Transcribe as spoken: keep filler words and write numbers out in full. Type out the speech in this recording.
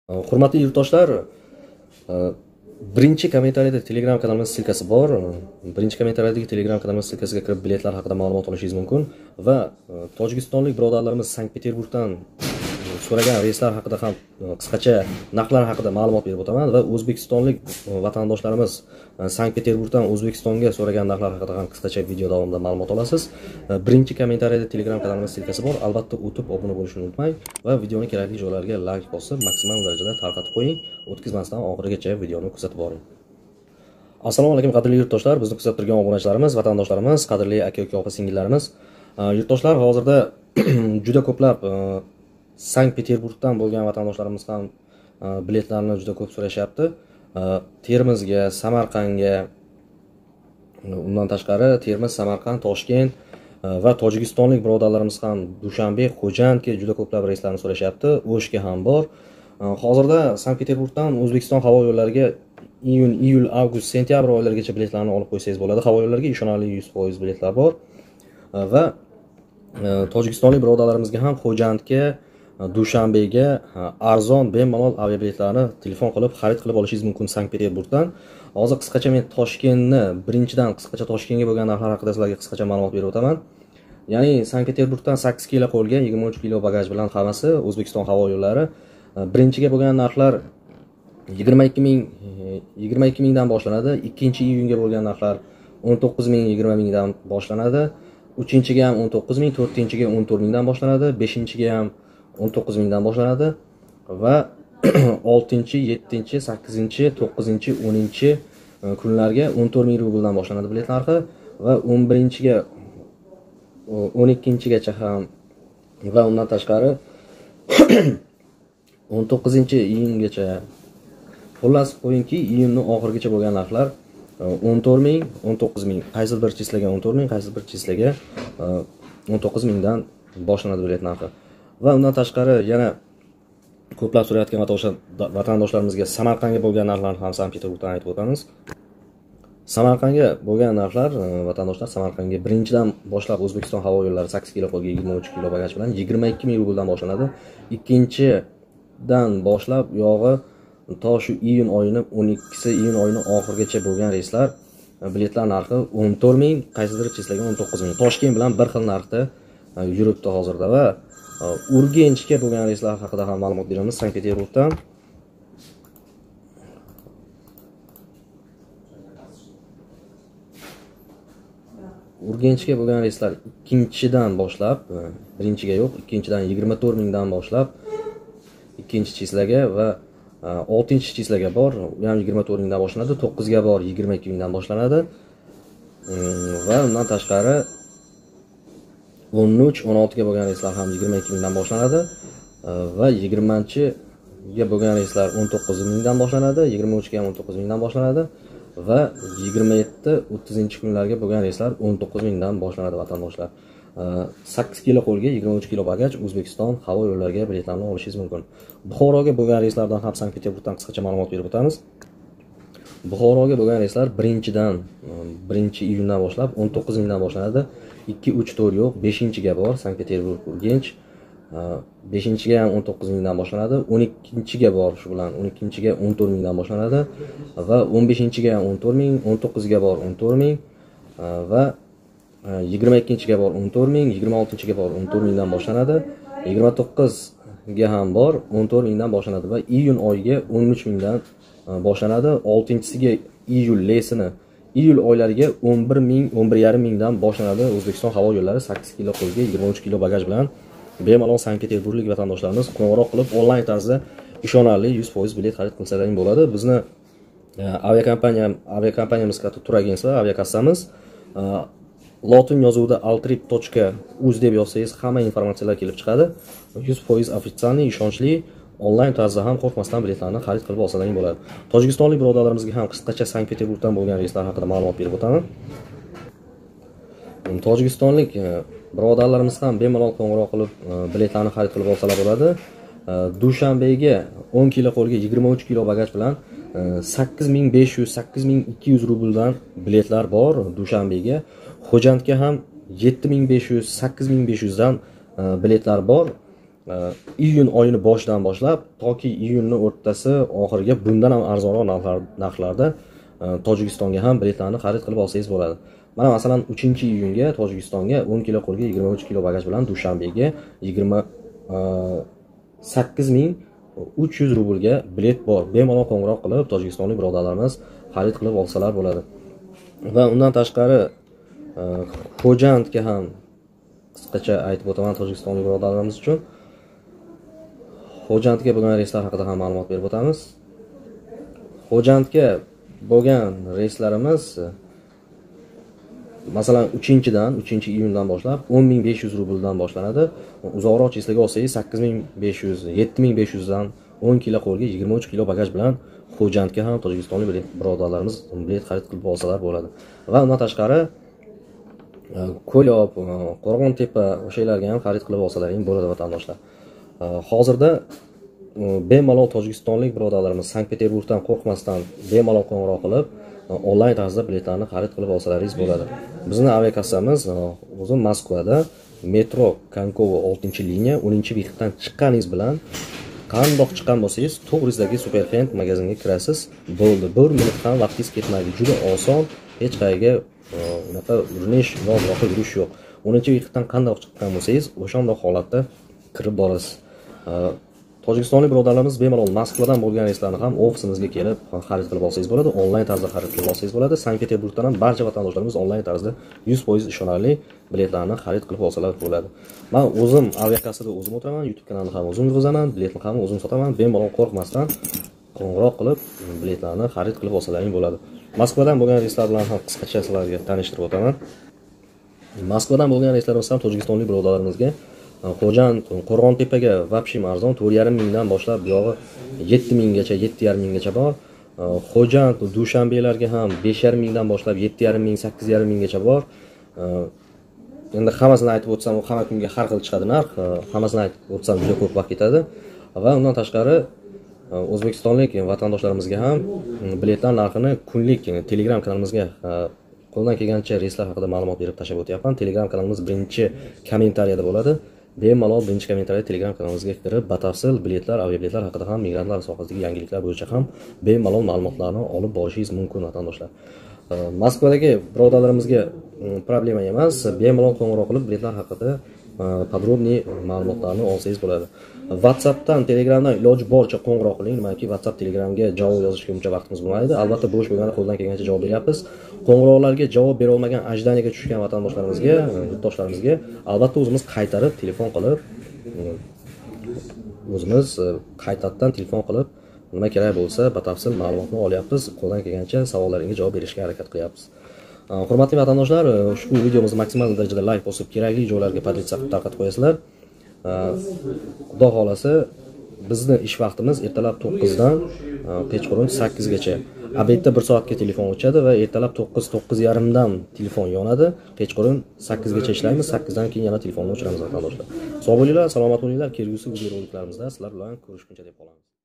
Hurmatli yurtdoshlar, birinchi kommentariyada Telegram kanalimiz silkasi bor. Birinchi kommentariyadagi Telegram kanalimiz silkasiga kirib biletlar haqida ma'lumot olishingiz mumkin va tojikistonlik birodarlarimiz Sankt-Peterburgdan so'ragan reyslar haqida ham qisqacha narxlar haqida ma'lumot berib o'taman va o'zbekistonlik vatandoshlarimiz Sankt-Peterburgdan O'zbekistonga so'ragan narxlar haqida ham qisqacha video davomida ma'lumot olasiz. Birinchi kommentariyada Telegram kanalimiz silkasi bor. Albatta o'tib obuna bo'lishni unutmang va videoni kerakli joylarga like bosib, maksimal darajada tarqatib qo'ying. O'tkazmasdan oxirigacha videoni kuzatib boring. Assalomu alaykum qadrli yurtdoshlar, bizni kuzatib turgan obunachilarimiz, vatandoshlarimiz, qadrli aka-uka, opa-singillarimiz. Yurtdoshlar, hozirda juda ko'plab Sankt-Peterburgdan bo'lgan vatandoshlarimiz ham biletlarni juda ko'p so'rashyapti. Termizga, Samarqandga, undan tashqari Termiz, Samarqand, Toshkent va tojikistonlik birodarlarimiz ham Dushanbe, Xo'jandga juda ko'plab reyslarni so'rashyapti. O'shga ham bor. Hozirda Sankt-Peterburgdan O'zbekiston havo yo'llariga iyun, iyul, avgust, sentyabr oylarigacha biletlarni olib qo'ysangiz bo'ladi. Havo yo'llariga ishonarli yuz foiz biletlar bor. Va tojikistonlik birodarlarimizga ham Xo'jandga, Dushanbega arzon bemalol aviabiletlarni telefon qilib xarid qilib olishingiz mumkin Sankt-Peterburgdan. Hozir qisqacha men Toshkentni birinchidan qisqacha Toshkentga bo'lgan narxlar haqida sizlarga qisqacha ma'lumot berib o'taman. Ya'ni Sankt-Peterburgdan sakkiz kilo qo'lga yigirma uch kilo bagaj bilan hammasi O'zbekiston havo yo'llari. Birinchiga bo'lgan narxlar yigirma ikki ming yigirma ikki mingdan boshlanadi. Ikkinchi iyunga bo'lgan narxlar o'n to'qqiz ming yigirma mingdan boshlanadi. Uchinchiga ham o'n to'qqiz ming, to'rtinchiga o'n to'rt mingdan boshlanadi, beshinchiga ham o'n to'qqiz mingdan boshlanadi va oltinchi, yettinchi, sakkizinchi, to'qqizinchi, o'ninchi kunlarga o'n to'rt ming rubldan boshlanadi bilet narxi va o'n birinchiga o'n ikkinchigacha ham va undan tashqari o'n to'qqizinchi iyungacha, xullas qo'yingki, iyunning oxirigacha bo'lgan narxlar o'n to'rt ming, o'n to'qqiz ming, qaysi bir chislaga o'n to'rt ming, qaysi bir chislaga o'n to'qqiz mingdan boshlanadi bilet narxi. Va undan tashqari yana ko'plab so'rayotgan vatandoshlarimizga Samarqandga bo'lgan narxlarni ham Sankt-Peterburgdan aytib o'tamiz. Samarqandga bo'lgan narxlar vatandoshlar Samarqandga birinchidan boshlab O'zbekiston havo yo'llari sakkiz kilo qo'lga yigirma uch kilo bagaj bilan yigirma ikki ming rubldan boshlanadi. Ikkinchidan boshlab yog'i to shu iyun oyining o'n ikkisi iyun oyining oxirigacha bo'lgan reyslar biletlar narxi o'n to'rt ming, qaysidir chislaga o'n to'qqiz ming. Toshkent bilan bir xil narxda yuribdi hozirda va Urganchga bo'lgan reyslar haqida ham ma'lumot beramiz Sankt-Peterburgdan. Urganchga bo'lgan reyslar ikkinchidan boshlab, birinchiga yo'q, ikkinchidan yigirma to'rt mingdan boshlab ikkinchi chislaga va oltinchi chislaga bor, u ham yigirma to'rt mingdan boshlanadi, to'qqizga bor yigirma ikki mingdan boshlanadi. Va undan tashqari o'n uch, o'n oltiga bo'lgan reyslar ham yigirma ikki mingdan boshlanadi va yigirmanchiga bo'lgan reyslar o'n to'qqiz mingdan boshlanadi, yigirma uchga ham o'n to'qqiz mingdan boshlanadi va yigirma yetti, o'ttizinchi kunlarga bo'lgan reyslar o'n to'qqiz mingdan boshlanadi vatandoshlar. sakkiz kilo qo'lga yigirma uch kilo bagaj O'zbekiston havo yo'llariga biletlarni olishingiz mumkin. Buxoroga bo'lgan reyslardan ham Sankt-Peterburgdan qisqacha ma'lumot berib o'tamiz. Buxoroga bo'lgan reyslar birinchidan birinchi iyundan boshlab o'n to'qqiz mingdan boshlanadi. ikki, uch, to'rt yo'q, beshinchiga bor Sankt-Peterburg, Urganch. beshinchiga ham o'n to'qqiz mingdan boshlanadi, o'n ikkinchiga bor shu bilan o'n ikkinchiga o'n to'rt mingdan boshlanadi va o'n beshinchiga ham o'n to'rt ming, o'n to'qqizga bor o'n to'rt ming va yigirma ikkinchiga bor o'n to'rt ming, yigirma oltinchiga bor o'n to'rt mingdan boshlanadi, yigirma to'qqizga ham bor o'n to'rt mingdan boshlanadi va iyun oyiga o'n uch mingdan boshlanadi. oltinchisiga iyul lesini iyul oylariga o'n bir ming, o'n bir yarim mingdan boshlanadi. O'zbekiston havo yo'llari sakkiz kilo qo'lga yigirma uch kilo bagaj bilan bemalol Sankt-Peterburglik vatandoshlarimiz qo'ng'iroq qilib onlayn tarzda ishonarli yuz foiz bilet xarid qilsalar bo'ladi. Bizni aviakompaniya aviakompaniyamiz katta turagentsi, aviakassamiz lotin yozuvida altrip точка uz deb yozsangiz hamma informatsiyalar kelib chiqadi. yuz foiz ofitsialniy, ishonchli, onlayn tarzda ham qo'rqmasdan biletlarni xarid qilib olsalaring bo'ladi. Tojikistonlik birodarlarimizga ham qisqacha Sankt-Peterburgdan bo'lgan reyslar haqida ma'lumot berib o'taman. Tojikistonlik birodarlarimiz ham bemalol qo'ng'iroq qilib biletlarni xarid qilib olsalar bo'ladi. Dushanbega o'n kilo qo'lga yigirma uch kilo bagaj bilan sakkiz ming besh yuz, sakkiz ming ikki yuz rubldan biletlar bor Dushanbega. Xo'jandga ham yetti ming besh yuz, sakkiz ming besh yuz dan biletlar bor iyun oyini boshidan boshlab toki iyunning o'rtasi oxiriga bundan ham arzonroq narxlarda Tojikistonga ham biletlarni xarid qilib olsangiz bo'ladi. Mana masalan uchinchi iyunga Tojikistonga o'n kilo qo'lga yigirma uch kilo bagaj bilan Dushanbega yigirma sakkiz ming uch yuz rublga bilet bor. Bemalol qo'ng'iroq qilib Tojikistonlik birodarlarimiz xarid qilib olsalar bo'ladi. Va undan tashqari Xo'jandga ham qisqacha aytib o'taman Tojikistonlik birodarlarimiz uchun. Xo'jandga bo'lgan reyslar haqida ham ma'lumot berib o'tamiz. Xo'jandga bo'lgan reyslarimiz masalan uchinchidan, uchinchi iyundan boshlab o'n ming besh yuz rubldan boshlanadi. Uzoqroq cheslaga olsangiz sakkiz ming besh yuz, yetti ming besh yuz dan o'n kilo qo'lga yigirma uch kilo bagaj bilan Xo'jandga ham Tojikistonlik birodarlarimiz bilet xarid qilib olsalar bo'ladi. Va undan tashqari Ko'lob, Qo'rg'ontepa o'shalarga ham xarid qilib olsalaring bo'ladi vatandoshlar. Hozirda bemalol Tojikistonlik birodarlarimiz Sankt-Peterburgdan qo'rqmasdan bemalol qo'ng'iroq qilib onlayn tarzda biletlarni xarid qilib olsalaringiz bo'ladi. Bizning aviakassamiz o'zi Moskvada metro Konkovo oltinchi liniya o'ninchi behtdan chiqqaningiz bilan qandoq chiqqan bo'lsangiz to'g'risidagi Superfend magazinga kirasiz. Bo'ldi. bir minut ham vaqtingiz ketmaydi. Juda oson, hech qayerga unaqa urinish, uzoqroqqa yurish yo'q. o'ninchi behtdan qandoq chiqqan bo'lsangiz, o'shanday holatda kirib borasiz. Tojikistonlik birodarlarimiz bemalol Moskvadan bo'lgan reyslarni ham ofisimizga kelib xarid qilib olsangiz bo'ladi, onlayn tarzda xarid qilib olsangiz bo'ladi. Sankt-Peterburgdan ham barcha vatandoshlarimiz onlayn tarzda yuz foiz ishonarli biletlarni xarid qilib olsalar bo'ladi. Men o'zim aviakassada o'zim o'tiraman, YouTube kanalini ham o'zim yurgizaman, biletni ham o'zim sotaman. Bemalol qo'rqmasdan qo'ng'iroq qilib biletlarni xarid qilib olsalaring bo'ladi. Moskvadan bo'lgan reyslar bilan ham qisqacha sizlarga tanishtirib o'taman. Moskvadan bo'lgan reyslarimiz ham Tojikistonlik birodarlarimizga Xo'jand, Qo'rg'ontepaga vapshim arzon to'rt yarim mingdan boshlab bu yog'i yetti minggacha, yetti yarim minggacha bor. Xo'jand, Dushanbelarga ham besh yarim mingdan boshlab yetti yarim ming, sakkiz yarim minggacha bor. Endi hammasini aytib o'tsam, u hamma kunga har xil chiqadi narx. Hammasini aytib o'tsam juda ko'p vaqt ketadi. Va undan tashqari O'zbekistonlik vatandoshlarimizga ham biletlar narxini kunlik Telegram kanalimizga qo'ldan kelgancha reyslar haqida ma'lumot berib tashlab o'tyapman. Telegram kanalimiz birinchi kommentariyada bo'ladi. Bemalol birinchi kommentariyada Telegram kanalimizga kirib, batafsil biletlar, aviabiletlar haqida ham, migrantlar sohasidagi yangiliklar bo'yicha ham bemalol ma'lumotlarni olib borishingiz mumkin vatandoshlar. Moskvadagi birodarlarimizga problema emas, bemalol qo'ng'iroq qilib biletlar haqida podrobniy ma'lumotlarni olsangiz bo'ladi. WhatsAppdan, Telegramdan iloji boricha qo'ng'iroq qiling. Nimaiki WhatsApp, Telegramga javob yozishga uncha vaqtimiz bo'lmaydi. Albatta bo'sh bo'lganda qo'ldan kelgancha javob beryapmiz. Qo'ng'iroqlarga javob bera olmagan ajdaniyaga tushgan vatandoshlarimizga, yurtdoshlarimizga albatta o'zimiz qaytarib telefon qilib o'zimiz qaytadan telefon qilib nima kerak bo'lsa batafsil ma'lumotni olyapmiz. Qo'ldan kelgancha savollaringizga javob berishga harakat qilyapmiz. Hurmatli vatandoshlar, ushbu videomizni maksimal darajada like bosib, kerakli joylarga podlitsa qilib tarqatib qo'yasizlar. Xudo xolasa bizni ish vaqtimiz ertalab to'qqizdan kechqurun sakkizgacha. Obedda bir soatga telefon o'chadi va ertalab to'qqiz, to'qqiz yarim dan telefon yonadi. Kechqurun sakkizgacha ishlaymiz. sakkizdan keyin yana telefonni o'chiramiz vatandoshlar. Sog' bo'linglar, salomat bo'linglar. Kelgusi videoroliklarımizda sizlar bilan ko'rishguncha deb qolamiz.